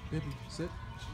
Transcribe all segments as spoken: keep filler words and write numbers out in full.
Peppie, sit.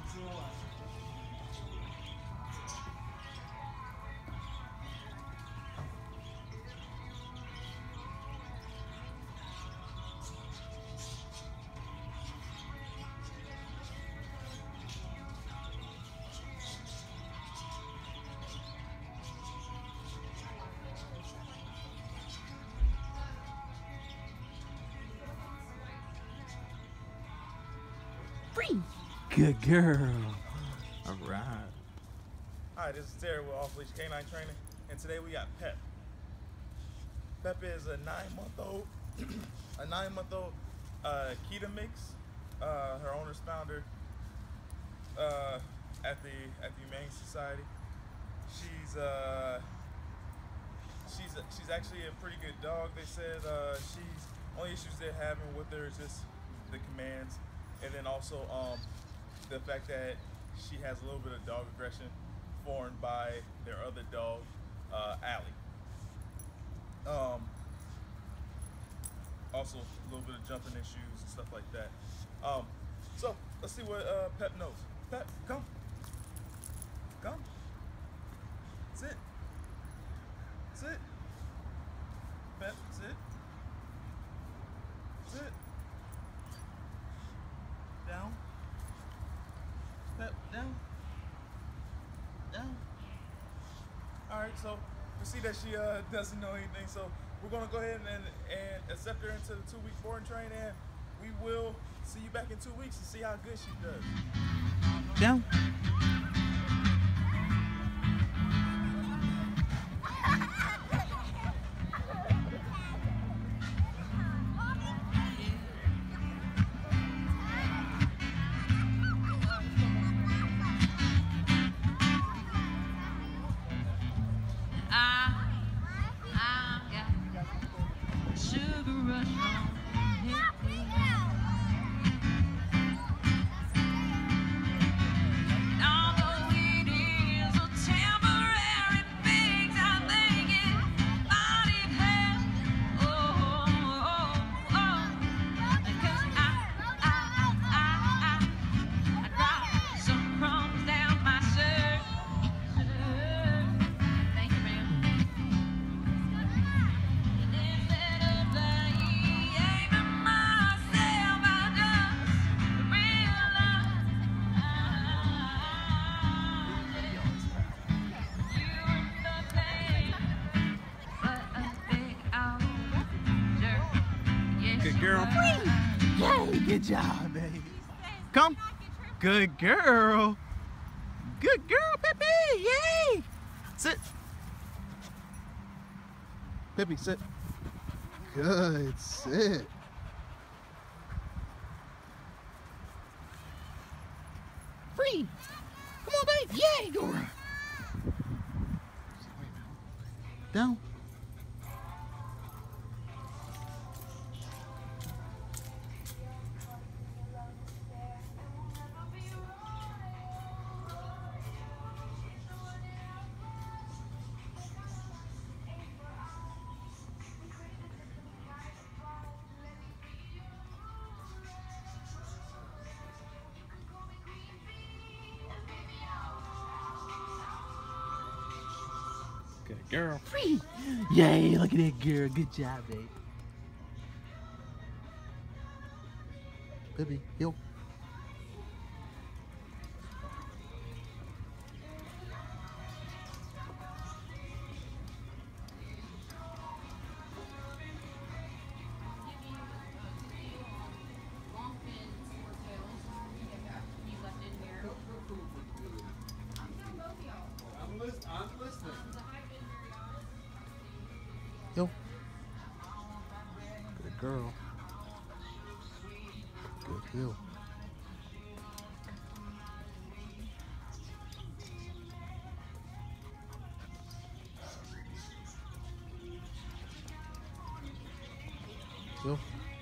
Free. Good girl. All right. Hi, this is Terry with Leash K nine Training, and today we got Pep. Pep is a nine-month-old, a nine-month-old uh, Akita mix. Uh, her owner's founder uh, at the at the Humane Society. She's uh, she's a, she's actually a pretty good dog. They said uh, she's only issues they're having with her is just the commands, and then also um, the fact that she has a little bit of dog aggression formed by their other dog, uh, Allie. Um, also, a little bit of jumping issues and stuff like that. Um, so, let's see what uh, Pep knows. Pep, come. Come. Sit. Sit. Pep, sit. Sit. Down. Pep, down. Down. Alright, so we see that she uh, doesn't know anything, so we're going to go ahead and, and accept her into the two-week boarding train, and we will see you back in two weeks and see how good she does. Down. Good girl. Yay, good job, baby. Come. Good girl. Good girl, Peppie. Yay. Sit. Peppie, sit. Good. Sit. Free. Come on, babe. Yay, go. Down. Good girl. Free. Yay, look at that girl. Good job, babe. Peppie, heel. I'm listening. Yo. Good girl. Good heel. Yo.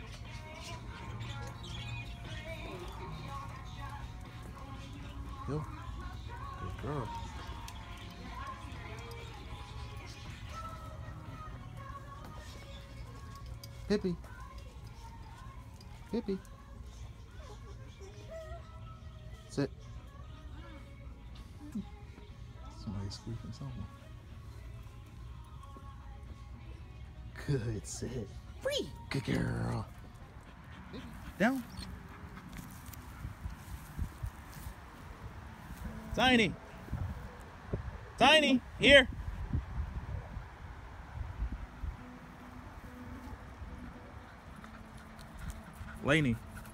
Yo. Good girl. Peppie. Peppie. Sit. Somebody's squeaking something. Good, sit. Free. Good girl. Down. Tiny. Tiny, here. Laney.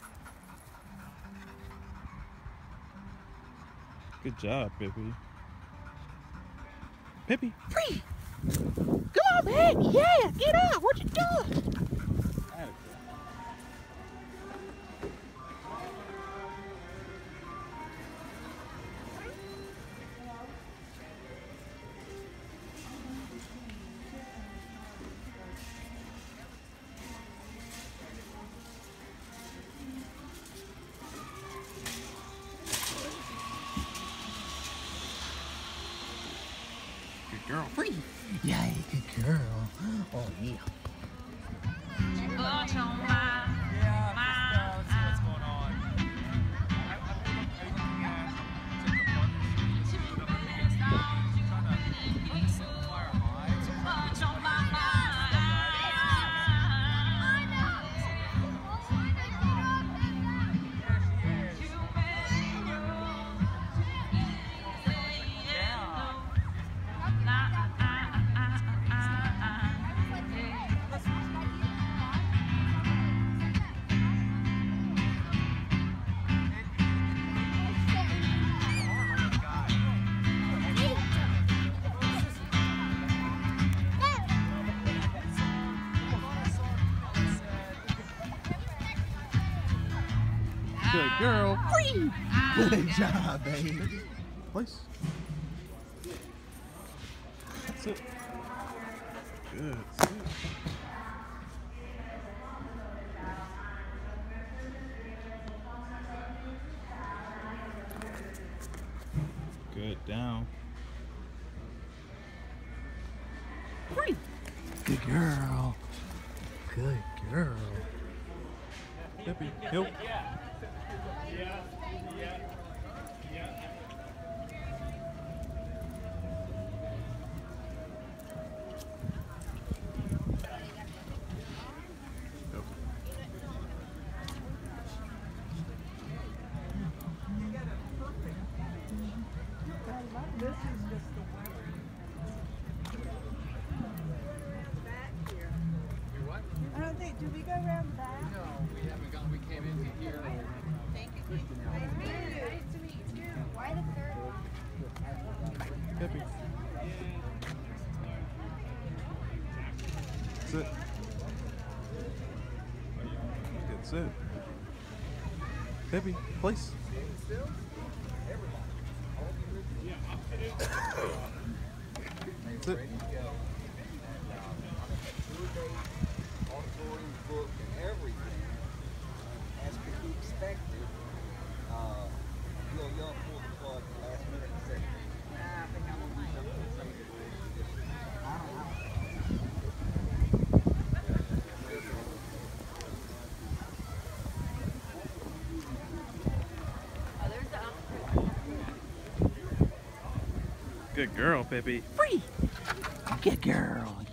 Good job, Peppie. Peppie, free. Come on, man. Yeah, get out. What you doing? Good girl, free. Yay, good girl. Oh, yeah. Good girl. Free. Good job, baby. Place. That's it. Good. That's it. Good. Down. Free. Good girl. Good girl. Peppie, help. Yeah, yeah, yeah. This is just the weather. Back here. You what? I don't think, did we go around the back? No, we haven't gone. We came into here. Thank you. Nice to meet you. Nice to meet you. Why the third one? Peppie. Sit. Good sit. Peppie, place. Sit. Book and everything, as could be expected, uh, Bill Young pulled the plug at the last minute and said, nah, I think I'm going to do something with some of the rules. I don't know. Good girl, Peppie. Free. Good girl.